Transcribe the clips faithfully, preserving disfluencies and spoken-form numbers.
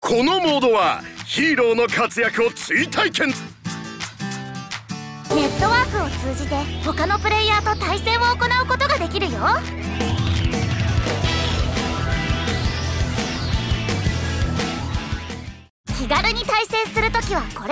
このモードはヒーローの活躍を追体験。 ネットワークを通じて他のプレイヤーと対戦を行うことができるよ。気軽に対戦するときはこれ。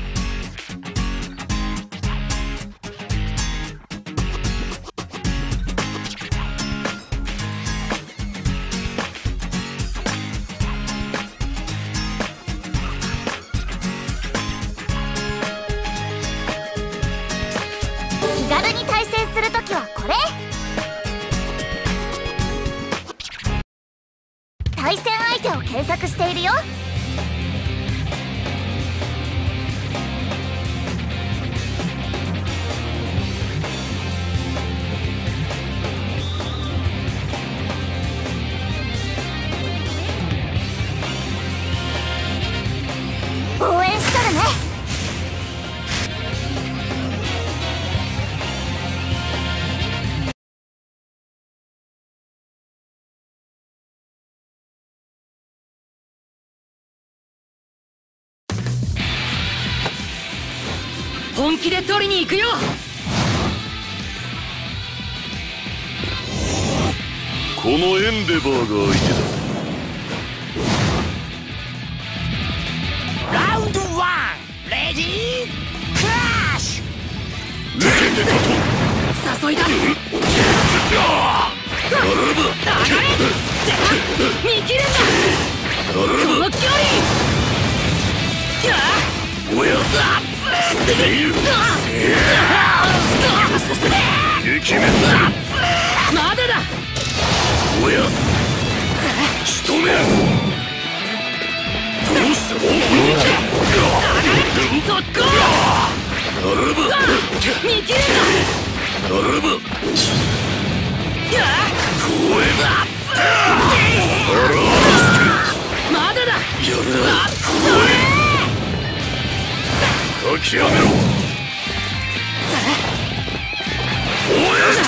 気軽に対戦するときはこれ。対戦相手を検索しているよ。応援しとるね。 本気で取りに行くよ。 このエンデバーが相手だ。 ラウンドワン、レディークラッシュ。 抜けてたと誘いだ。流れ見切れた。この距離。 おや撃滅まだだ。 おや仕留める。どうしたの。 特攻。 ならば見切れた。 ならば公園まだだ。 やるな公園諦めろ。おやした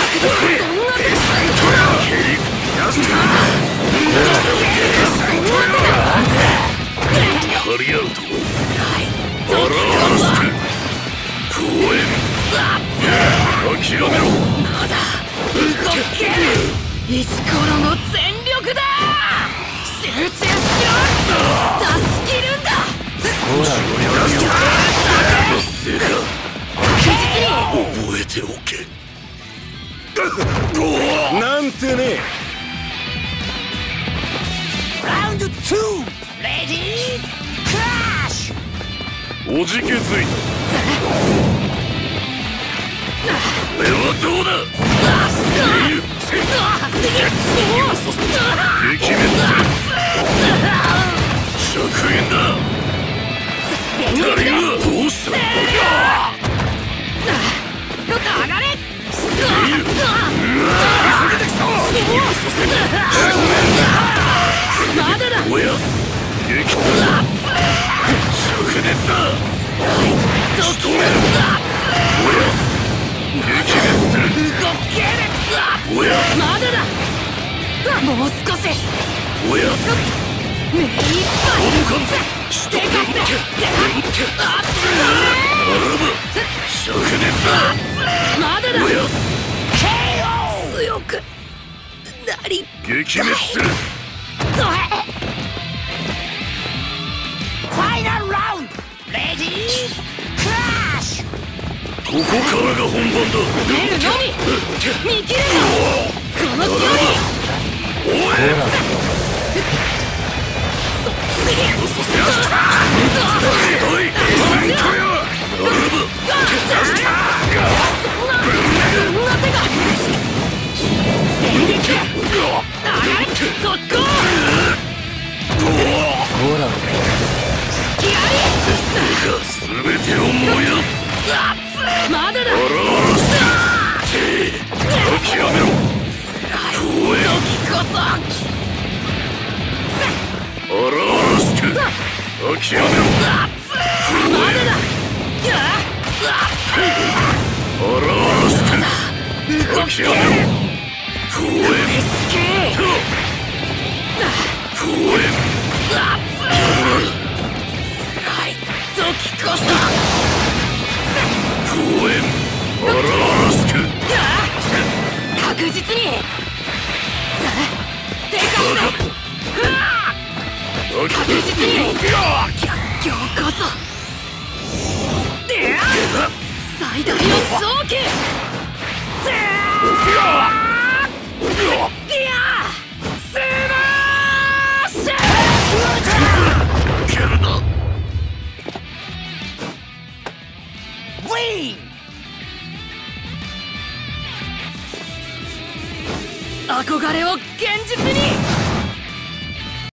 張り合うと表して公園諦めろ。 まだ動ける。石ころの全力だ。集中しろ。出し切るんだ。 ほら覚えておけ。なんてね。 ラウンドツー、レディークラッシュ。 おじけづいた。これはどうだ。撃滅する。ひゃくえんだ。二人はどうした。 流れ。まだだ。 おや撃滅灼熱だ。仕留める。おや撃滅する。 動ける。 おやまだだ。もう少し。 おや目いっぱい。 届かん。仕留める。 あっ灼熱だ。 まだだ。 おや強くなり撃滅する。 ファイナルラウンド、レディークラッシュ。 ここからが本番だ。 出るのみ。見切れた。この距離。 おい全てを燃やす。 まだだ。 諦めろ。公園時こそ。 荒々しく諦めろ。 まだだ。 荒々しく諦めろ。公園公園や辛い時こそ公園荒々しく確実にでかく確実に逆境こそ最大の早期いやスマッシュけるなウィン憧れを現実に